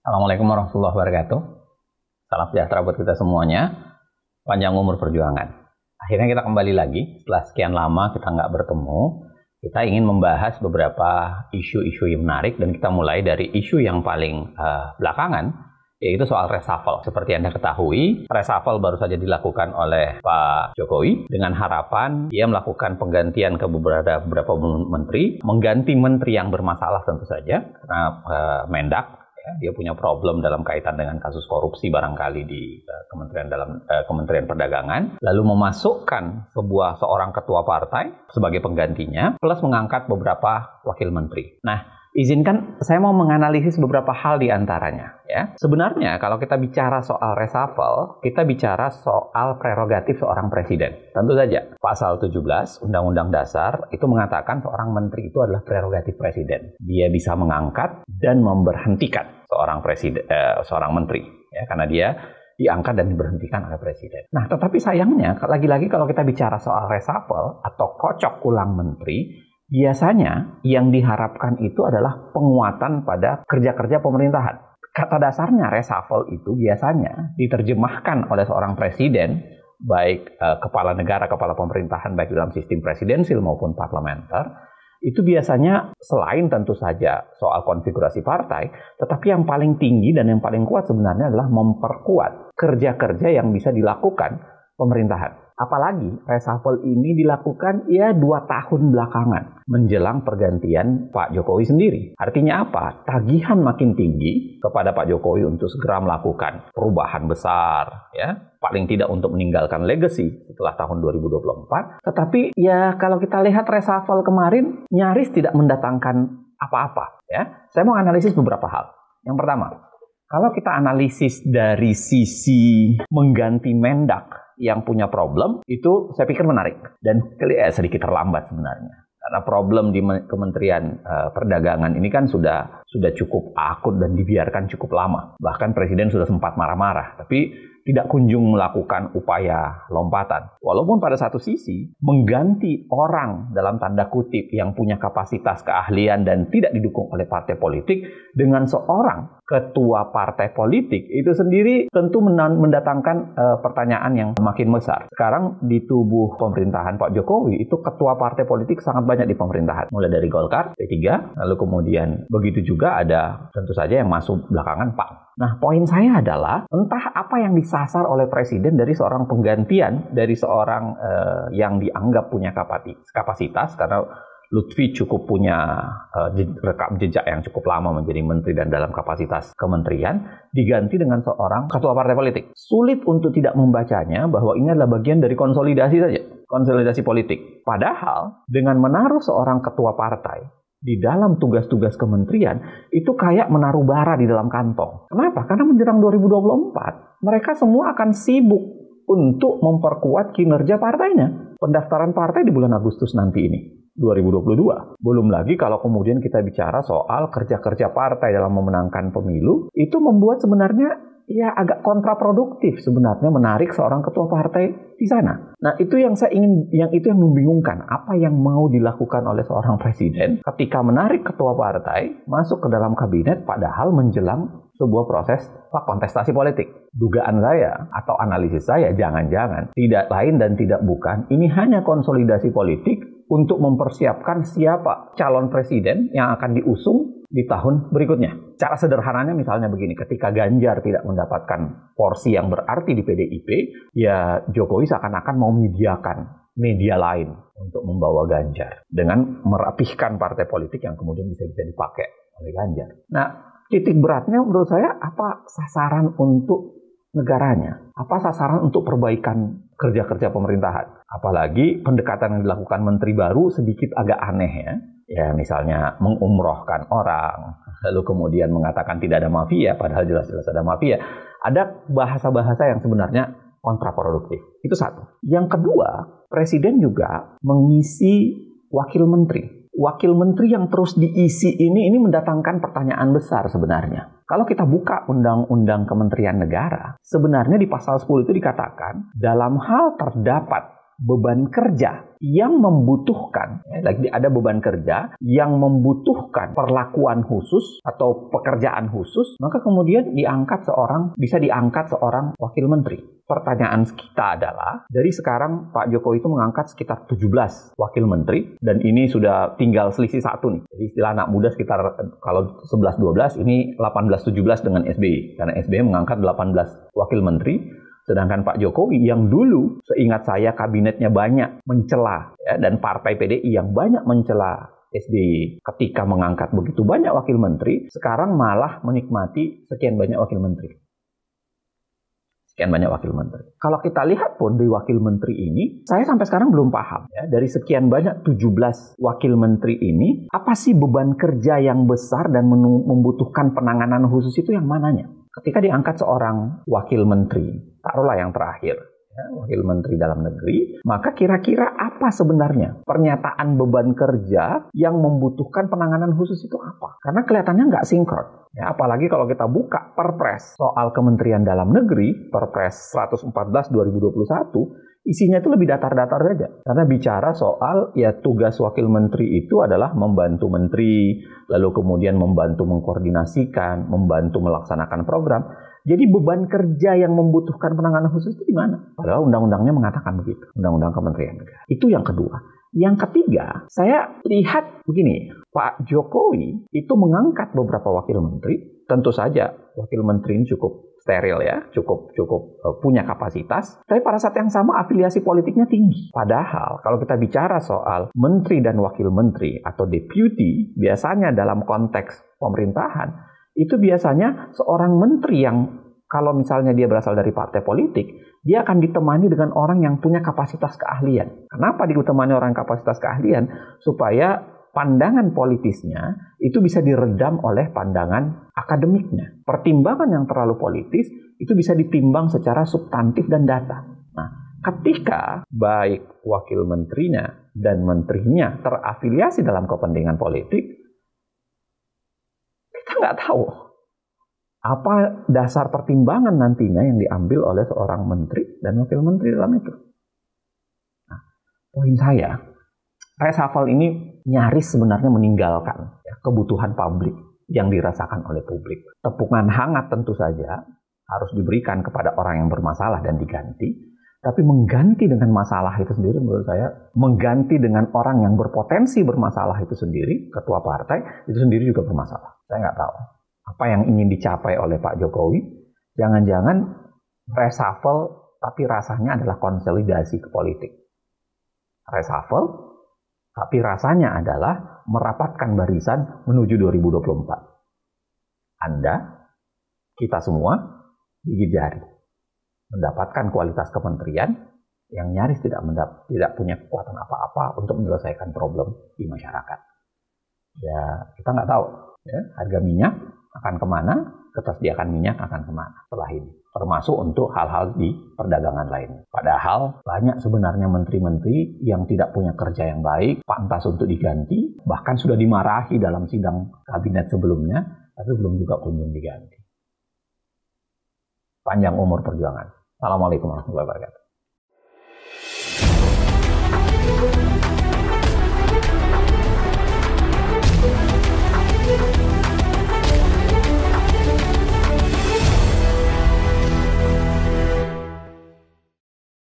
Assalamualaikum warahmatullahi wabarakatuh. Salam sejahtera buat kita semuanya. Panjang umur perjuangan. Akhirnya kita kembali lagi. Setelah sekian lama kita nggak bertemu, kita ingin membahas beberapa isu-isu yang menarik. Dan kita mulai dari isu yang paling belakangan, yaitu soal reshuffle. Seperti Anda ketahui, reshuffle baru saja dilakukan oleh Pak Jokowi dengan harapan dia melakukan penggantian ke beberapa menteri, mengganti menteri yang bermasalah tentu saja, karena Mendak dia punya problem dalam kaitan dengan kasus korupsi barangkali di Kementerian Perdagangan, lalu memasukkan seorang ketua partai sebagai penggantinya, plus mengangkat beberapa wakil menteri. Nah, izinkan saya mau menganalisis beberapa hal di antaranya. Ya. Sebenarnya kalau kita bicara soal reshuffle, kita bicara soal prerogatif seorang presiden. Tentu saja, pasal 17 Undang-Undang Dasar itu mengatakan seorang menteri itu adalah prerogatif presiden. Dia bisa mengangkat dan memberhentikan seorang menteri, ya, karena dia diangkat dan diberhentikan oleh presiden. Nah, tetapi sayangnya, lagi-lagi kalau kita bicara soal reshuffle atau kocok ulang menteri, biasanya yang diharapkan itu adalah penguatan pada kerja-kerja pemerintahan. Kata dasarnya reshuffle itu biasanya diterjemahkan oleh seorang presiden, baik kepala negara, kepala pemerintahan, baik dalam sistem presidensil maupun parlementer, itu biasanya selain tentu saja soal konfigurasi partai, tetapi yang paling tinggi dan yang paling kuat sebenarnya adalah memperkuat kerja-kerja yang bisa dilakukan pemerintahan. Apalagi reshuffle ini dilakukan 2 tahun belakangan menjelang pergantian Pak Jokowi sendiri. Artinya apa? Tagihan makin tinggi kepada Pak Jokowi untuk segera melakukan perubahan besar, ya, paling tidak untuk meninggalkan legacy setelah tahun 2024. Tetapi ya kalau kita lihat reshuffle kemarin nyaris tidak mendatangkan apa-apa, ya. Saya mau analisis beberapa hal. Yang pertama, kalau kita analisis dari sisi mengganti Mendak yang punya problem, itu saya pikir menarik dan sedikit terlambat sebenarnya. Karena problem di Kementerian Perdagangan ini kan sudah cukup akut dan dibiarkan cukup lama. Bahkan Presiden sudah sempat marah-marah, tapi tidak kunjung melakukan upaya lompatan. Walaupun pada satu sisi, mengganti orang dalam tanda kutip yang punya kapasitas keahlian dan tidak didukung oleh partai politik dengan seorang ketua partai politik, itu sendiri tentu mendatangkan pertanyaan yang makin besar. Sekarang di tubuh pemerintahan Pak Jokowi, itu ketua partai politik sangat banyak di pemerintahan. Mulai dari Golkar, P3, lalu kemudian begitu juga ada tentu saja yang masuk belakangan PAN. Nah, poin saya adalah entah apa yang disasar oleh presiden dari seorang penggantian dari seorang yang dianggap punya kapasitas, karena Lutfi cukup punya rekam jejak yang cukup lama menjadi menteri dan dalam kapasitas kementerian, diganti dengan seorang ketua partai politik. Sulit untuk tidak membacanya bahwa ini adalah bagian dari konsolidasi saja, konsolidasi politik. Padahal dengan menaruh seorang ketua partai di dalam tugas-tugas kementerian, itu kayak menaruh bara di dalam kantong. Kenapa? Karena menjelang 2024, mereka semua akan sibuk untuk memperkuat kinerja partainya. Pendaftaran partai di bulan Agustus nanti ini, 2022. Belum lagi kalau kemudian kita bicara soal kerja-kerja partai dalam memenangkan pemilu, itu membuat sebenarnya agak kontraproduktif sebenarnya menarik seorang ketua partai di sana. Nah, itu yang yang membingungkan. Apa yang mau dilakukan oleh seorang presiden ketika menarik ketua partai masuk ke dalam kabinet padahal menjelang sebuah proses kontestasi politik. Dugaan saya atau analisis saya jangan-jangan tidak lain dan tidak bukan, ini hanya konsolidasi politik untuk mempersiapkan siapa calon presiden yang akan diusung di tahun berikutnya. Cara sederhananya misalnya begini, ketika Ganjar tidak mendapatkan porsi yang berarti di PDIP, ya Jokowi seakan-akan mau menyediakan media lain untuk membawa Ganjar dengan merapihkan partai politik yang kemudian bisa dipakai oleh Ganjar. Nah, titik beratnya menurut saya apa sasaran untuk negaranya? Apa sasaran untuk perbaikan kerja-kerja pemerintahan? Apalagi pendekatan yang dilakukan menteri baru sedikit agak aneh ya. Ya misalnya mengumrohkan orang, lalu kemudian mengatakan tidak ada mafia, padahal jelas-jelas ada mafia. Ada bahasa-bahasa yang sebenarnya kontraproduktif. Itu satu. Yang kedua, Presiden juga mengisi wakil menteri. Wakil menteri yang terus diisi ini mendatangkan pertanyaan besar sebenarnya. Kalau kita buka Undang-Undang Kementerian Negara, sebenarnya di pasal 10 itu dikatakan, dalam hal terdapat beban kerja yang membutuhkan, lagi ada beban kerja yang membutuhkan perlakuan khusus atau pekerjaan khusus, maka kemudian bisa diangkat seorang wakil menteri. Pertanyaan kita adalah, dari sekarang Pak Jokowi itu mengangkat sekitar 17 wakil menteri, dan ini sudah tinggal selisih satu nih. Jadi istilah anak muda sekitar, kalau 11-12, ini 18-17 dengan SBY. Karena SBY mengangkat 18 wakil menteri, sedangkan Pak Jokowi yang dulu, seingat saya, kabinetnya banyak mencela, dan partai PDI yang banyak mencela SBY ketika mengangkat begitu banyak wakil menteri, sekarang malah menikmati sekian banyak wakil menteri. Kalau kita lihat pun di wakil menteri ini, saya sampai sekarang belum paham, dari sekian banyak 17 wakil menteri ini, apa sih beban kerja yang besar dan membutuhkan penanganan khusus itu yang mananya? Ketika diangkat seorang wakil menteri, taruhlah yang terakhir, wakil menteri dalam negeri, maka kira-kira apa sebenarnya pernyataan beban kerja yang membutuhkan penanganan khusus itu apa? Karena kelihatannya nggak sinkron. Apalagi kalau kita buka Perpres soal Kementerian Dalam Negeri, Perpres 114 2021, isinya itu lebih datar-datar saja. Karena bicara soal tugas wakil menteri itu adalah membantu menteri, lalu kemudian membantu mengkoordinasikan, membantu melaksanakan program. Jadi beban kerja yang membutuhkan penanganan khusus itu di mana? Padahal undang-undangnya mengatakan begitu, Undang-Undang Kementerian Negara. Itu yang kedua. Yang ketiga, saya lihat begini, Pak Jokowi itu mengangkat beberapa wakil menteri. Tentu saja wakil menteri ini cukup steril cukup punya kapasitas. Tapi pada saat yang sama afiliasi politiknya tinggi. Padahal kalau kita bicara soal menteri dan wakil menteri atau deputy, biasanya dalam konteks pemerintahan, itu biasanya seorang menteri yang kalau misalnya dia berasal dari partai politik, dia akan ditemani dengan orang yang punya kapasitas keahlian. Kenapa ditemani orang kapasitas keahlian? Supaya pandangan politisnya itu bisa diredam oleh pandangan akademiknya. Pertimbangan yang terlalu politis itu bisa ditimbang secara substantif dan data. Nah, ketika baik wakil menterinya dan menterinya terafiliasi dalam kepentingan politik, kita nggak tahu apa dasar pertimbangan nantinya yang diambil oleh seorang menteri dan wakil menteri dalam itu. Nah, poin saya, reshuffle ini nyaris sebenarnya meninggalkan kebutuhan publik yang dirasakan oleh publik. Tepungan hangat tentu saja harus diberikan kepada orang yang bermasalah dan diganti, tapi mengganti dengan masalah itu sendiri menurut saya, mengganti dengan orang yang berpotensi bermasalah itu sendiri, ketua partai, itu sendiri juga bermasalah. Saya nggak tahu apa yang ingin dicapai oleh Pak Jokowi. Jangan-jangan reshuffle tapi rasanya adalah konsolidasi ke politik. Reshuffle tapi rasanya adalah merapatkan barisan menuju 2024. Anda, kita semua gigit jari mendapatkan kualitas kementerian yang nyaris tidak punya kekuatan apa-apa untuk menyelesaikan problem di masyarakat. Ya, kita nggak tahu harga minyak akan kemana, ketersediaan minyak akan kemana setelah ini. Termasuk untuk hal-hal di perdagangan lainnya. Padahal banyak sebenarnya menteri-menteri yang tidak punya kerja yang baik, pantas untuk diganti, bahkan sudah dimarahi dalam sidang kabinet sebelumnya, tapi belum juga kunjung diganti. Panjang umur perjuangan. Assalamualaikum warahmatullahi wabarakatuh.